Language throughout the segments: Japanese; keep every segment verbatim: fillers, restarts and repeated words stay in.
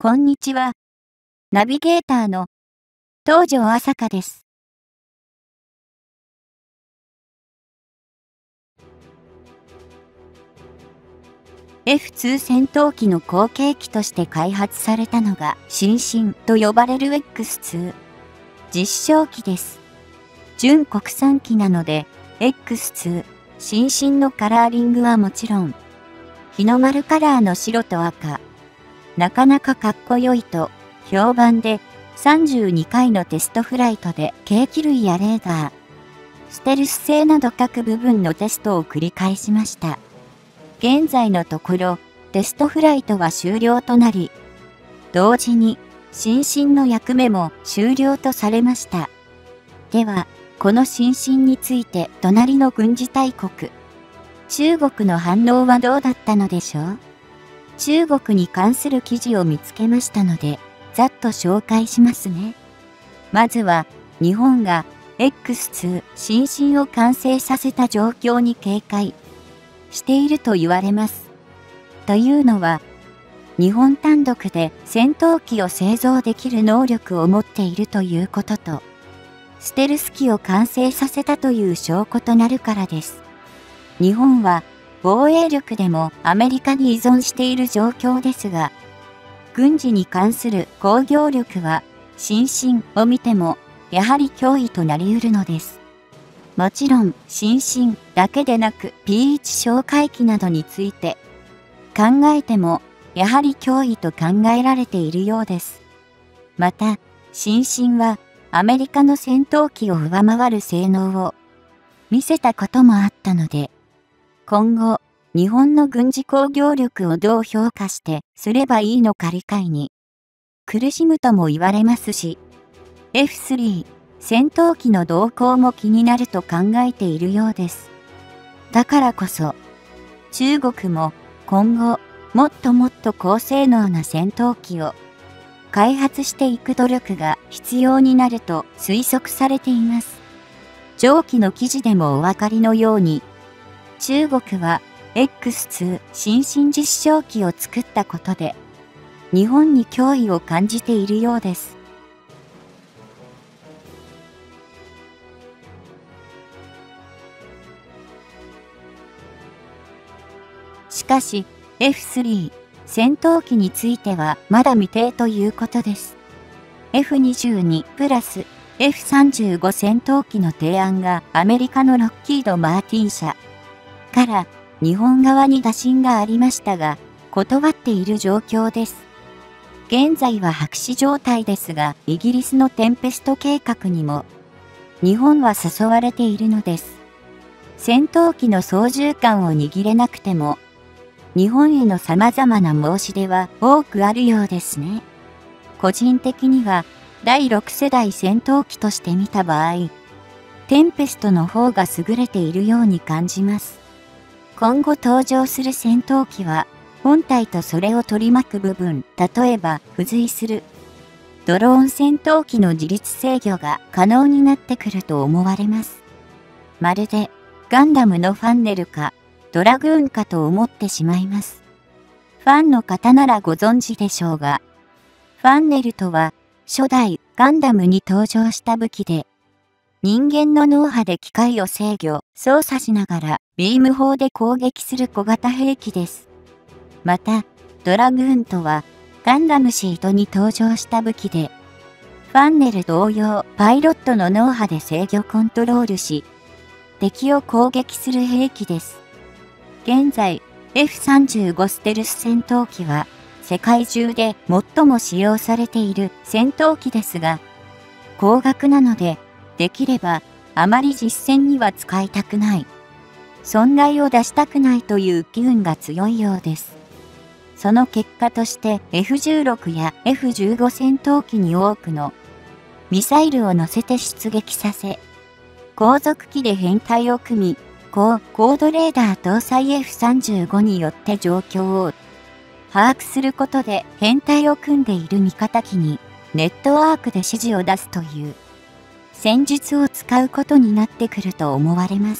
こんにちは。ナビゲーターの東條朝香です。エフツー 戦闘機の後継機として開発されたのが新進と呼ばれる エックスツー。実証機です。純国産機なので エックスツー 新進のカラーリングはもちろん、日の丸カラーの白と赤、なかなかかっこよいと評判でさんじゅうにかいのテストフライトで計器類やレーダー、ステルス性など各部分のテストを繰り返しました。現在のところテストフライトは終了となり、同時に新進の役目も終了とされました。では、この新進について隣の軍事大国、中国の反応はどうだったのでしょう？中国に関する記事を見つけましたので、ざっと紹介しますね。まずは、日本が エックスツー 新進を完成させた状況に警戒していると言われます。というのは、日本単独で戦闘機を製造できる能力を持っているということと、ステルス機を完成させたという証拠となるからです。日本は防衛力でもアメリカに依存している状況ですが、軍事に関する工業力は新進を見てもやはり脅威となり得るのです。もちろん新進だけでなく ピーワン 哨戒機などについて考えてもやはり脅威と考えられているようです。また新進はアメリカの戦闘機を上回る性能を見せたこともあったので、今後日本の軍事工業力をどう評価してすればいいのか理解に苦しむとも言われますし、エフスリー 戦闘機の動向も気になると考えているようです。だからこそ、中国も今後もっともっと高性能な戦闘機を開発していく努力が必要になると推測されています。上記の記事でもお分かりのように、中国はエックスツー 新進実証機を作ったことで、日本に脅威を感じているようです。しかし、エフスリー 戦闘機についてはまだ未定ということです。エフにじゅうに プラス エフさんじゅうご 戦闘機の提案がアメリカのロッキード・マーティン社から日本側に打診がありましたが、断っている状況です。現在は白紙状態ですが、イギリスのテンペスト計画にも日本は誘われているのです。戦闘機の操縦桿を握れなくても、日本への様々な申し出は多くあるようですね。個人的にはだいろく世代戦闘機として見た場合、テンペストの方が優れているように感じます。今後登場する戦闘機は、本体とそれを取り巻く部分、例えば付随するドローン戦闘機の自律制御が可能になってくると思われます。まるでガンダムのファンネルかドラグーンかと思ってしまいます。ファンの方ならご存知でしょうが、ファンネルとは初代ガンダムに登場した武器で、人間の脳波で機械を制御、操作しながらビーム砲で攻撃する小型兵器です。また、ドラグーンとはガンダムシードに登場した武器で、ファンネル同様パイロットの脳波で制御コントロールし、敵を攻撃する兵器です。現在、エフさんじゅうご ステルス戦闘機は世界中で最も使用されている戦闘機ですが、高額なので、できればあまり実戦には使いたくない。損害を出したくないという機運が強いようです。その結果として エフじゅうろく や エフじゅうご 戦闘機に多くのミサイルを乗せて出撃させ、後続機で編隊を組み、高高度レーダー搭載 エフさんじゅうご によって状況を把握することで編隊を組んでいる味方機にネットワークで指示を出すという戦術を使うことになってくると思われます。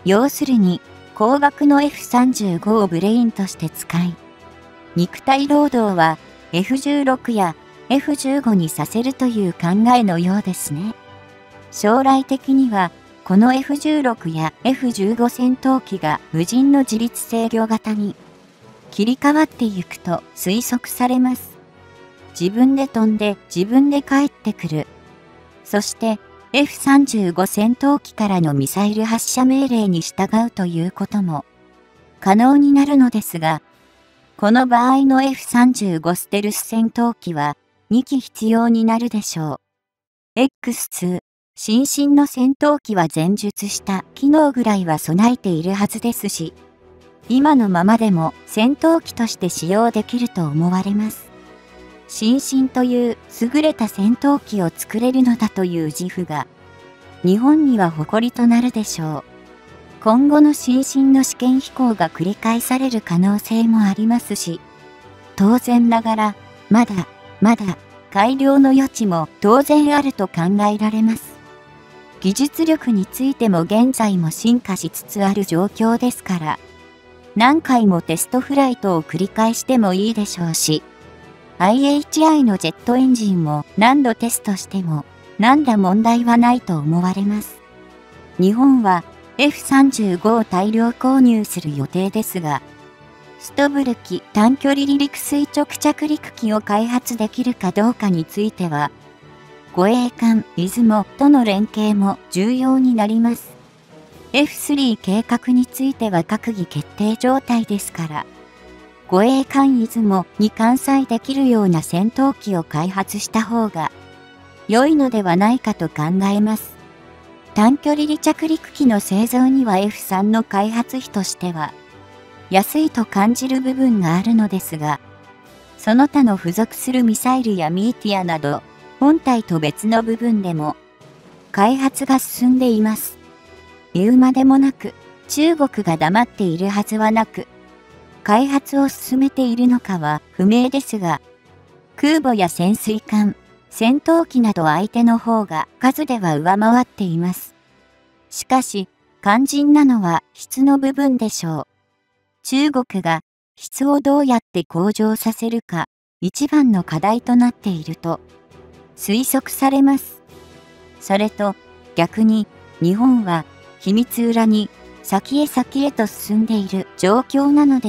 要するに、高額の エフさんじゅうご をブレインとして使い、肉体労働は エフじゅうろく や エフじゅうご にさせるという考えのようですね。将来的には、この エフじゅうろく や エフじゅうご 戦闘機が無人の自律制御型に切り替わっていくと推測されます。自分で飛んで自分で帰ってくる。そして エフさんじゅうご 戦闘機からのミサイル発射命令に従うということも可能になるのですが、この場合の エフさんじゅうご ステルス戦闘機はにき必要になるでしょう。エックスツー、新進の戦闘機は前述した機能ぐらいは備えているはずですし、今のままでも戦闘機として使用できると思われます。新進という優れた戦闘機を作れるのだという自負が、日本には誇りとなるでしょう。今後の新進の試験飛行が繰り返される可能性もありますし、当然ながら、まだ、まだ、改良の余地も当然あると考えられます。技術力についても現在も進化しつつある状況ですから、何回もテストフライトを繰り返してもいいでしょうし、アイエイチアイ のジェットエンジンも何度テストしても何ら問題はないと思われます。日本は エフさんじゅうご を大量購入する予定ですが、ストブル機短距離離陸垂直着陸機を開発できるかどうかについては、護衛艦出雲との連携も重要になります。エフスリー 計画については閣議決定状態ですから、護衛艦出雲に艦載できるような戦闘機を開発した方が良いのではないかと考えます。短距離離着陸機の製造には エフスリー の開発費としては安いと感じる部分があるのですが、その他の付属するミサイルやミーティアなど、本体と別の部分でも開発が進んでいます。言うまでもなく、中国が黙っているはずはなく、開発を進めているのかは不明ですが、空母や潜水艦、戦闘機など相手の方が数では上回っています。しかし、肝心なのは質の部分でしょう。中国が質をどうやって向上させるか、一番の課題となっていると推測されます。それと逆に日本は秘密裏に先へ先へと進んでいる状況なのです。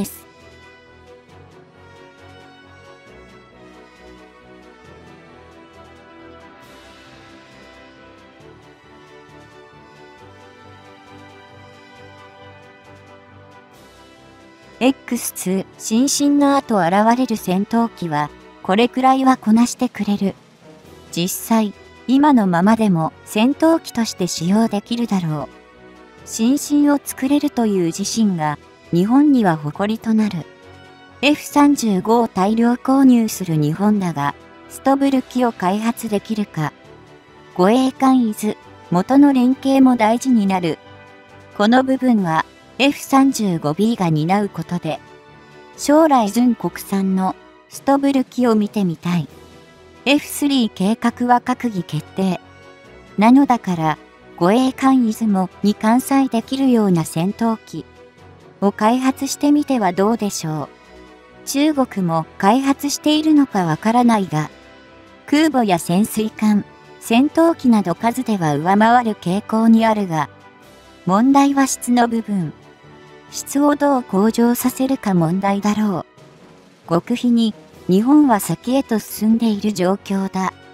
エックスツー 新進の後現れる戦闘機はこれくらいはこなしてくれる。実際、今のままでも戦闘機として使用できるだろう。新進を作れるという自身が日本には誇りとなる。エフさんじゅうご を大量購入する日本だが、ストブル機を開発できるか。護衛艦伊豆、元の連携も大事になる。この部分は エフさんじゅうごビー が担うことで、将来純国産のストブル機を見てみたい。エフスリー 計画は閣議決定。なのだから、護衛艦出雲に艦載できるような戦闘機を開発してみてはどうでしょう。中国も開発しているのかわからないが、空母や潜水艦、戦闘機など数では上回る傾向にあるが、問題は質の部分。質をどう向上させるか問題だろう。極秘に日本は先へと進んでいる状況だ。